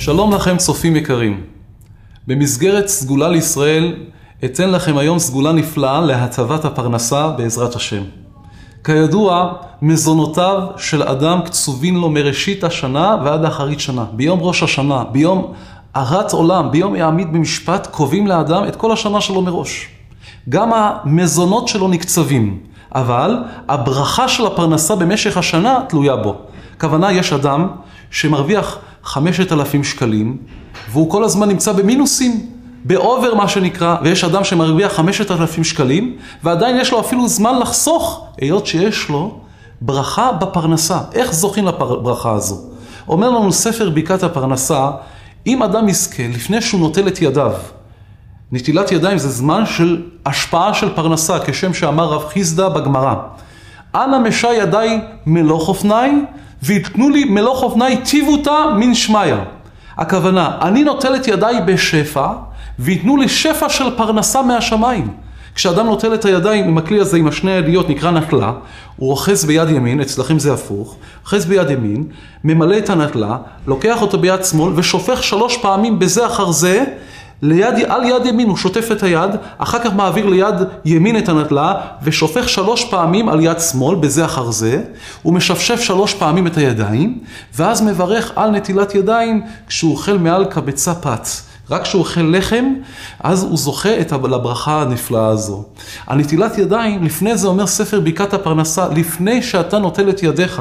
שלום לכם צופים יקרים. במסגרת סגולה לישראל אתן לכם היום סגולה נפלאה להטבת הפרנסה בעזרת השם. כידוע, מזונותיו של אדם קצובים לו מראשית השנה ועד אחרית שנה. ביום ראש השנה, ביום הרת עולם, ביום יעמיד במשפט, קובעים לאדם את כל השנה שלו מראש. גם המזונות שלו נקצבים, אבל הברכה של הפרנסה במשך השנה תלויה בו. כוונה, יש אדם שמרוויח 5,000 שקלים, והוא כל הזמן נמצא במינוסים, באובר מה שנקרא, ויש אדם שמרוויח 5,000 שקלים, ועדיין יש לו אפילו זמן לחסוך, היות שיש לו ברכה בפרנסה. איך זוכים לברכה הזו? אומר לנו ספר ברכת הפרנסה, אם אדם יזכה לפני שהוא נוטל את ידיו, נטילת ידיים זה זמן של השפעה של פרנסה, כשם שאמר רב חיסדא בגמרא. אנא משי ידיי מלוך אופניי, ויתנו לי מלוך אופניי טיבותא מן שמיא. הכוונה, אני נוטל את ידיי בשפע, ויתנו לי שפע של פרנסה מהשמיים. כשאדם נוטל את הידיים עם הכלי הזה, עם השני הידיות, נקרא נטלה, הוא אוחז ביד ימין, אצלכם זה הפוך, אוחז ביד ימין, ממלא את הנטלה, לוקח אותו ביד שמאל, ושופך 3 פעמים בזה אחר זה, על יד ימין הוא שוטף את היד, אחר כך מעביר ליד ימין את הנטלה, ושופך 3 פעמים על יד שמאל, בזה אחר זה, הוא משפשף 3 פעמים את הידיים, ואז מברך על נטילת ידיים כשהוא אוכל מעל קבצה פת. רק כשהוא אוכל לחם, אז הוא זוכה לברכה הנפלאה הזו. הנטילת ידיים, לפני זה אומר ספר ברכת הפרנסה, לפני שאתה נוטל את ידיך,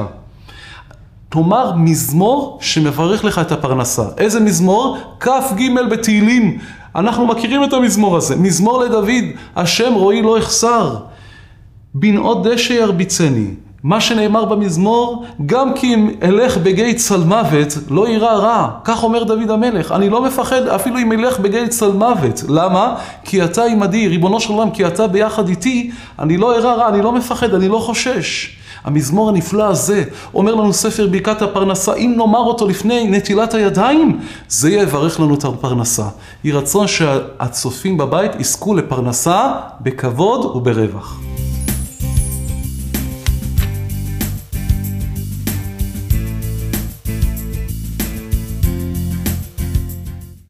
תאמר מזמור שמברך לך את הפרנסה. איזה מזמור? כף ג' בתהילים. אנחנו מכירים את המזמור הזה. מזמור לדוד, השם רואי לא יחסר. בנאות דשא ירביצני. מה שנאמר במזמור, גם כי אם אלך בגיא צל מוות, לא יירא רע. כך אומר דוד המלך. אני לא מפחד אפילו אם אלך בגיא צל מוות. למה? כי אתה עמדי, ריבונו של עולם, כי אתה ביחד איתי, אני לא אירא רע, אני לא מפחד, אני לא חושש. המזמור הנפלא הזה אומר לנו ספר ברכת הפרנסה, אם נאמר אותו לפני נטילת הידיים, זה יברך לנו את הפרנסה. יהי רצון שהצופים בבית יזכו לפרנסה בכבוד וברווח.